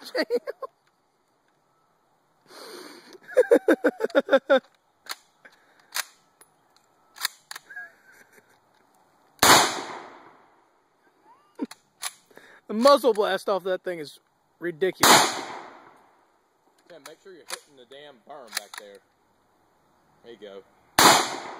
The muzzle blast off that thing is ridiculous. Tim, make sure you're hitting the damn berm back there. There you go.